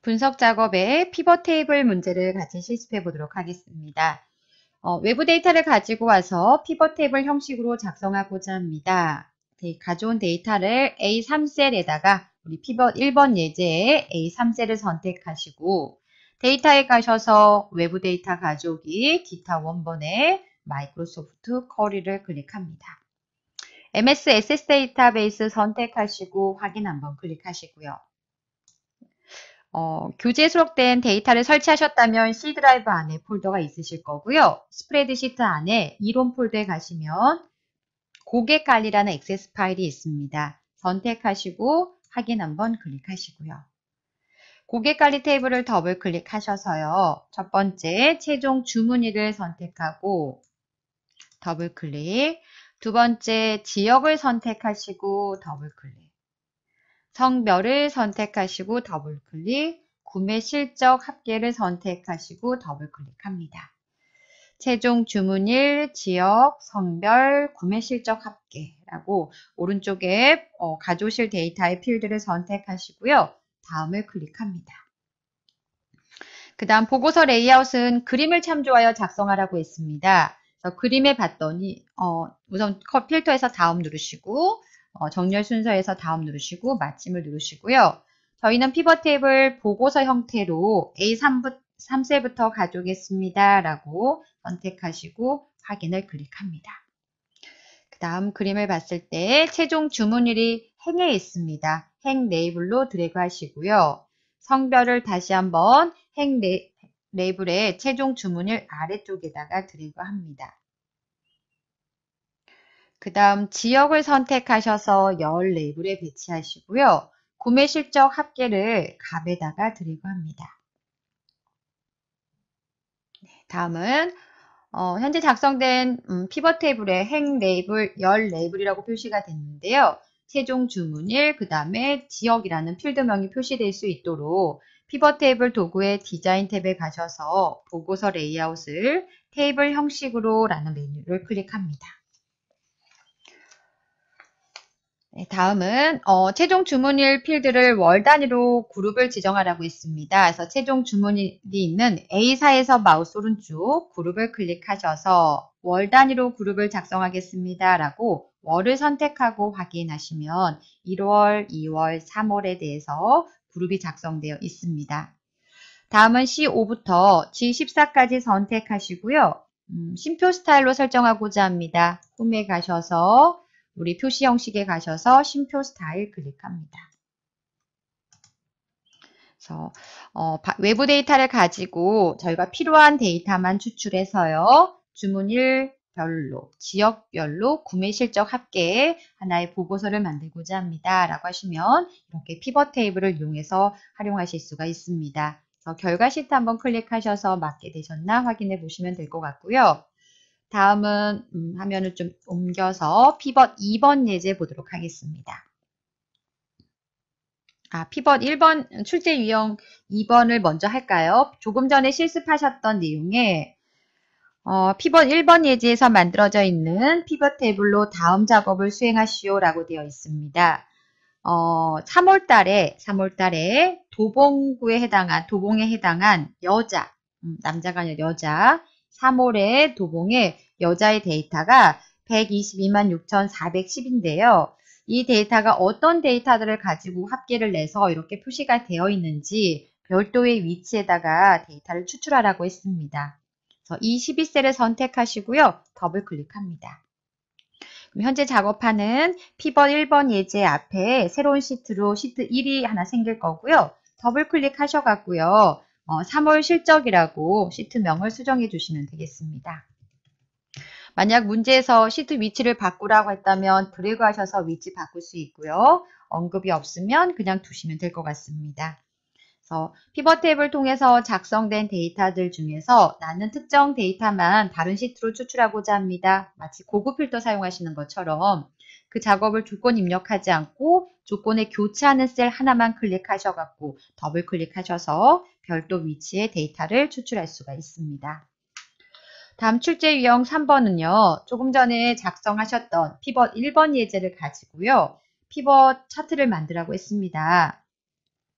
분석 작업에 피벗 테이블 문제를 같이 실습해 보도록 하겠습니다. 외부 데이터를 가지고 와서 피벗 테이블 형식으로 작성하고자 합니다. 가져온 데이터를 A3셀에다가 우리 피벗 1번 예제에 A3셀을 선택하시고 데이터에 가셔서 외부 데이터 가져오기 기타 원본에 마이크로소프트 쿼리를 클릭합니다. MS SS 데이터베이스 선택하시고 확인 한번 클릭하시고요. 교재에 수록된 데이터를 설치하셨다면 C 드라이브 안에 폴더가 있으실 거고요. 스프레드시트 안에 이론 폴더에 가시면 고객관리라는 액세스 파일이 있습니다. 선택하시고 확인 한번 클릭하시고요. 고객관리 테이블을 더블 클릭하셔서요. 첫 번째 최종 주문일을 선택하고 더블 클릭, 두 번째 지역을 선택하시고 더블 클릭, 성별을 선택하시고 더블 클릭, 구매 실적 합계를 선택하시고 더블 클릭합니다. 최종 주문일, 지역, 성별, 구매 실적 합계라고 오른쪽에 가져오실 데이터의 필드를 선택하시고요. 다음을 클릭합니다. 그 다음 보고서 레이아웃은 그림을 참조하여 작성하라고 했습니다. 그래서 그림에 봤더니 우선 필터에서 다음 누르시고 정렬 순서에서 다음 누르시고 마침을 누르시고요. 저희는 피벗 테이블 보고서 형태로 A3셀부터 가져오겠습니다. 라고 선택하시고 확인을 클릭합니다. 그 다음 그림을 봤을 때 최종 주문일이 행에 있습니다. 행 레이블로 드래그 하시고요. 성별을 다시 한번 행 레이블의 최종 주문일 아래쪽에다가 드래그 합니다. 그 다음 지역을 선택하셔서 열 레이블에 배치하시고요. 구매 실적 합계를 값에다가 드래그 합니다. 다음은 현재 작성된 피벗 테이블의 행 레이블, 열 레이블이라고 표시가 됐는데요. 최종 주문일, 그 다음에 지역이라는 필드명이 표시될 수 있도록 피벗 테이블 도구의 디자인 탭에 가셔서 보고서 레이아웃을 테이블 형식으로 라는 메뉴를 클릭합니다. 네, 다음은 최종 주문일 필드를 월 단위로 그룹을 지정하라고 했습니다. 그래서 최종 주문일이 있는 A사에서 마우스 오른쪽 그룹을 클릭하셔서 월 단위로 그룹을 작성하겠습니다. 라고 월을 선택하고 확인하시면 1월, 2월, 3월에 대해서 그룹이 작성되어 있습니다. 다음은 C5부터 G14까지 선택하시고요. 심표 스타일로 설정하고자 합니다. 홈에 가셔서 우리 표시 형식에 가셔서 심표 스타일 클릭합니다. 그래서 외부 데이터를 가지고 저희가 필요한 데이터만 추출해서요. 주문일 별로, 지역별로 구매 실적 합계에 하나의 보고서를 만들고자 합니다. 라고 하시면 이렇게 피벗 테이블을 이용해서 활용하실 수가 있습니다. 그래서 결과 시트 한번 클릭하셔서 맞게 되셨나 확인해 보시면 될 것 같고요. 다음은 화면을 좀 옮겨서 피벗 2번 예제 보도록 하겠습니다. 피벗 1번 출제 유형 2번을 먼저 할까요? 조금 전에 실습하셨던 내용에 피벗 1번 예제에서 만들어져 있는 피벗 테이블로 다음 작업을 수행하시오 라고 되어 있습니다. 3월 달에 도봉에 해당한 여자, 남자가 아니라 여자, 3월에 도봉의 여자의 데이터가 122만 6,410인데요. 이 데이터가 어떤 데이터들을 가지고 합계를 내서 이렇게 표시가 되어 있는지 별도의 위치에다가 데이터를 추출하라고 했습니다. 그래서 이 12셀을 선택하시고요. 더블 클릭합니다. 현재 작업하는 피벗 1번 예제 앞에 새로운 시트로 시트 1이 하나 생길 거고요. 더블 클릭하셔갖고요. 3월 실적이라고 시트명을 수정해 주시면 되겠습니다. 만약 문제에서 시트 위치를 바꾸라고 했다면 드래그 하셔서 위치 바꿀 수 있고요. 언급이 없으면 그냥 두시면 될 것 같습니다. 그래서 피벗 탭을 통해서 작성된 데이터들 중에서 나는 특정 데이터만 다른 시트로 추출하고자 합니다. 마치 고급 필터 사용하시는 것처럼 그 작업을 조건 입력하지 않고 조건에 교차하는 셀 하나만 클릭하셔갖고 더블 클릭하셔서 별도 위치의 데이터를 추출할 수가 있습니다. 다음 출제 유형 3번은요. 조금 전에 작성하셨던 피벗 1번 예제를 가지고요. 피벗 차트를 만들라고 했습니다.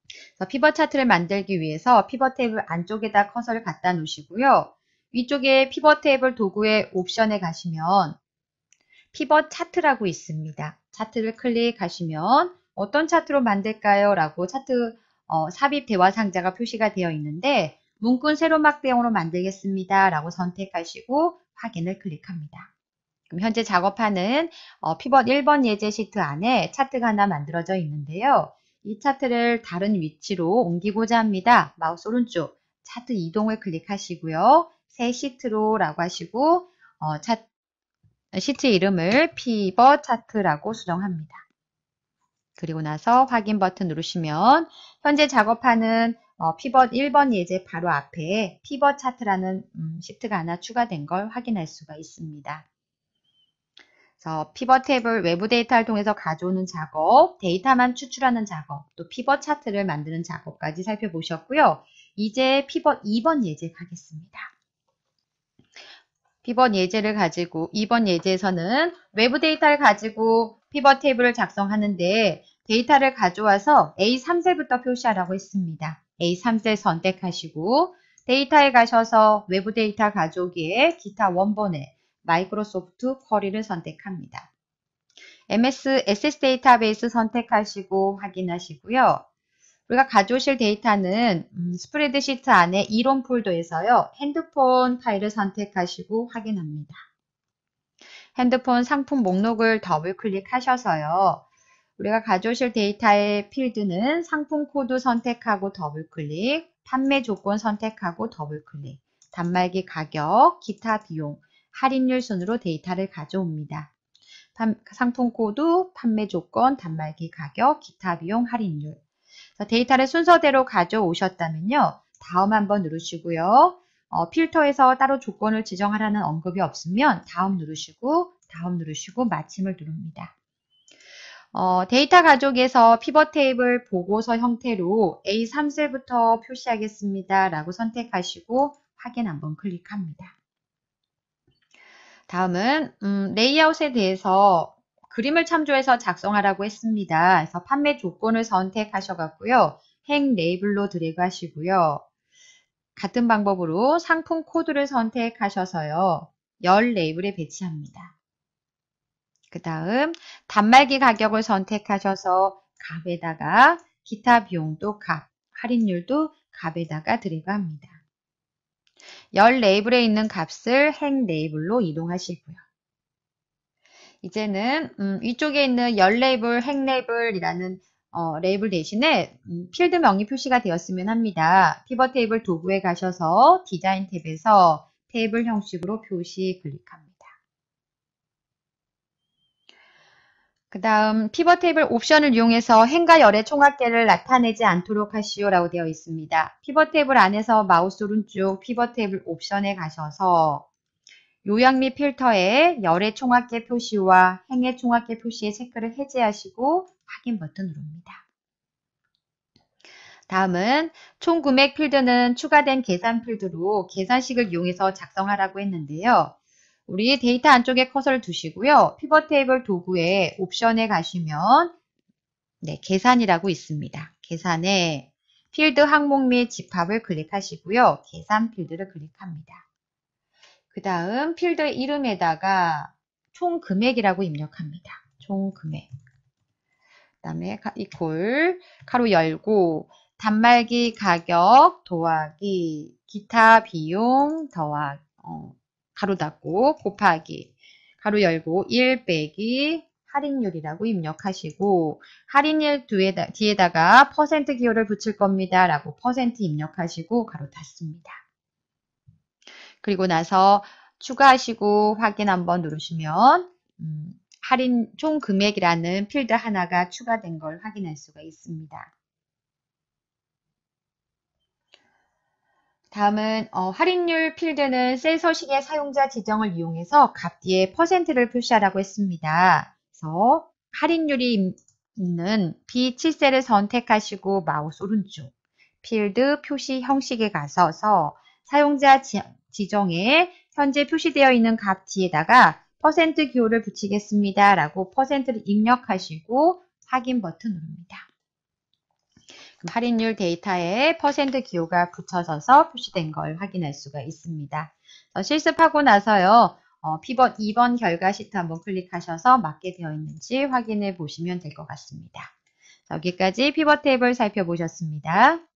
그래서 피벗 차트를 만들기 위해서 피벗 테이블 안쪽에다 커서를 갖다 놓으시고요. 위쪽에 피벗 테이블 도구의 옵션에 가시면 피벗 차트라고 있습니다. 차트를 클릭하시면 어떤 차트로 만들까요? 라고 차트 삽입 대화 상자가 표시가 되어 있는데 문구는 세로막 대용으로 만들겠습니다. 라고 선택하시고 확인을 클릭합니다. 그럼 현재 작업하는 피벗 1번 예제 시트 안에 차트가 하나 만들어져 있는데요. 이 차트를 다른 위치로 옮기고자 합니다. 마우스 오른쪽 차트 이동을 클릭하시고요. 새 시트로 라고 하시고 시트 이름을 피벗 차트라고 수정합니다. 그리고 나서 확인 버튼 누르시면 현재 작업하는 피벗 1번 예제 바로 앞에 피벗 차트라는 시트가 하나 추가된 걸 확인할 수가 있습니다. 그래서 피벗 탭을 외부 데이터를 통해서 가져오는 작업, 데이터만 추출하는 작업, 또 피벗 차트를 만드는 작업까지 살펴보셨고요. 이제 피벗 2번 예제 가겠습니다. 피벗 예제를 가지고 2번 예제에서는 외부 데이터를 가지고 피벗 테이블을 작성하는데 데이터를 가져와서 A3셀부터 표시하라고 했습니다. A3셀 선택하시고 데이터에 가셔서 외부 데이터 가져오기에 기타 원본에 마이크로소프트 쿼리를 선택합니다. MS SS 데이터베이스 선택하시고 확인하시고요. 우리가 가져오실 데이터는 스프레드시트 안에 이론 폴더에서요. 핸드폰 파일을 선택하시고 확인합니다. 핸드폰 상품 목록을 더블 클릭하셔서요. 우리가 가져오실 데이터의 필드는 상품 코드 선택하고 더블 클릭, 판매 조건 선택하고 더블 클릭, 단말기 가격, 기타 비용, 할인율 순으로 데이터를 가져옵니다. 상품 코드, 판매 조건, 단말기 가격, 기타 비용, 할인율. 데이터를 순서대로 가져오셨다면요. 다음 한번 누르시고요. 필터에서 따로 조건을 지정하라는 언급이 없으면 다음 누르시고 마침을 누릅니다. 데이터 가족에서 피벗 테이블 보고서 형태로 A3셀부터 표시하겠습니다. 라고 선택하시고 확인 한번 클릭합니다. 다음은 레이아웃에 대해서 그림을 참조해서 작성하라고 했습니다. 그래서 판매 조건을 선택하셔갖고요. 행 레이블로 드래그 하시고요. 같은 방법으로 상품 코드를 선택하셔서요. 열 레이블에 배치합니다. 그 다음 단말기 가격을 선택하셔서 값에다가 기타 비용도 값, 할인율도 값에다가 드래그 합니다. 열 레이블에 있는 값을 행 레이블로 이동하시고요. 이제는 위쪽에 있는 열 레이블, 행 레이블이라는 레이블 대신에 필드 명이 표시가 되었으면 합니다. 피벗 테이블 도구에 가셔서 디자인 탭에서 테이블 형식으로 표시 클릭합니다. 그 다음 피벗 테이블 옵션을 이용해서 행과 열의 총합계를 나타내지 않도록 하시오라고 되어 있습니다. 피벗 테이블 안에서 마우스 오른쪽 피벗 테이블 옵션에 가셔서 요약 및 필터에 열의 총합계 표시와 행의 총합계 표시의 체크를 해제하시고 확인 버튼 누릅니다. 다음은 총 금액 필드는 추가된 계산 필드로 계산식을 이용해서 작성하라고 했는데요. 우리 데이터 안쪽에 커서를 두시고요. 피벗 테이블 도구의 옵션에 가시면 계산이라고 있습니다. 계산에 필드 항목 및 집합을 클릭하시고요. 계산 필드를 클릭합니다. 그 다음 필드 이름에다가 총 금액이라고 입력합니다. 총 금액. 그 다음에 이퀄 가로 열고 단말기 가격 더하기 기타 비용 더하기 가로 닫고 곱하기 가로 열고 1 빼기 할인율이라고 입력하시고 할인율 뒤에다가 퍼센트 기호를 붙일 겁니다. 라고 퍼센트 입력하시고 가로 닫습니다. 그리고 나서 추가하시고 확인 한번 누르시면 할인 총 금액이라는 필드 하나가 추가된 걸 확인할 수가 있습니다. 다음은 할인율 필드는 셀 서식의 사용자 지정을 이용해서 값 뒤에 퍼센트를 표시하라고 했습니다. 그래서 할인율이 있는 B7셀을 선택하시고 마우스 오른쪽 필드 표시 형식에 가셔서 사용자 지정에 현재 표시되어 있는 값 뒤에다가 퍼센트 기호를 붙이겠습니다. 라고 퍼센트를 입력하시고 확인 버튼 누릅니다. 그럼 할인율 데이터에 퍼센트 기호가 붙여져서 표시된 걸 확인할 수가 있습니다. 실습하고 나서요. 피벗 2번 결과 시트 한번 클릭하셔서 맞게 되어 있는지 확인해 보시면 될 것 같습니다. 여기까지 피벗 테이블 살펴보셨습니다.